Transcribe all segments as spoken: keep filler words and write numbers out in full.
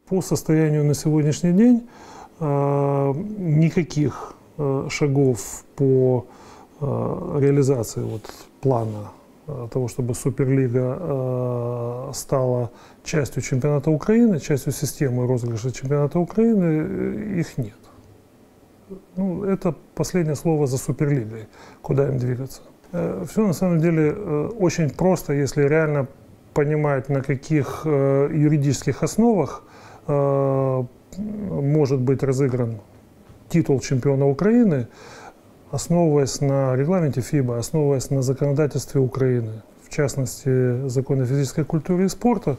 По состоянию на сегодняшний день э, никаких э, шагов по э, реализации вот, плана э, того, чтобы Суперлига э, стала частью чемпионата Украины, частью системы розыгрыша чемпионата Украины, э, их нет. Ну, это последнее слово за Суперлигой, куда им двигаться. Э, все на самом деле э, очень просто, если реально понимать, на каких э, юридических основах может быть разыгран титул чемпиона Украины, основываясь на регламенте ФИБА, основываясь на законодательстве Украины, в частности, законе физической культуры и спорта,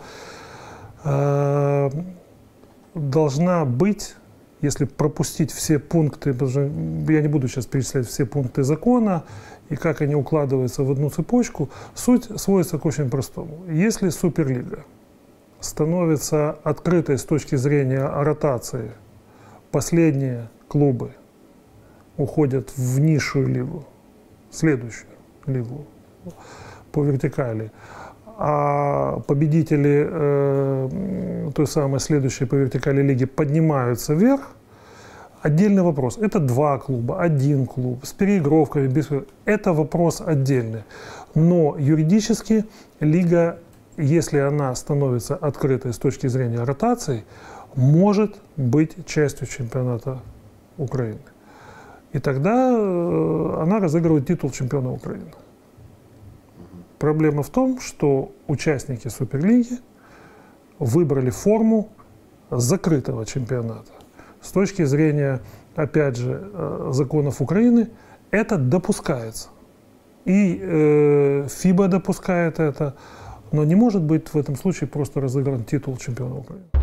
должна быть, если пропустить все пункты, я не буду сейчас перечислять все пункты закона и как они укладываются в одну цепочку, суть сводится к очень простому. Если Суперлига становится открытой с точки зрения ротации, последние клубы уходят в низшую лигу, следующую лигу по вертикали, а победители э, той самой следующей по вертикали лиги поднимаются вверх, отдельный вопрос. Это два клуба, один клуб, с переигровками, без... это вопрос отдельный. Но юридически лига, если она становится открытой с точки зрения ротации, может быть частью чемпионата Украины. И тогда она разыгрывает титул чемпиона Украины. Проблема в том, что участники Суперлиги выбрали форму закрытого чемпионата. С точки зрения, опять же, законов Украины, это допускается. И э, ФИБА допускает это. Но не может быть в этом случае просто разыгран титул чемпиона Украины.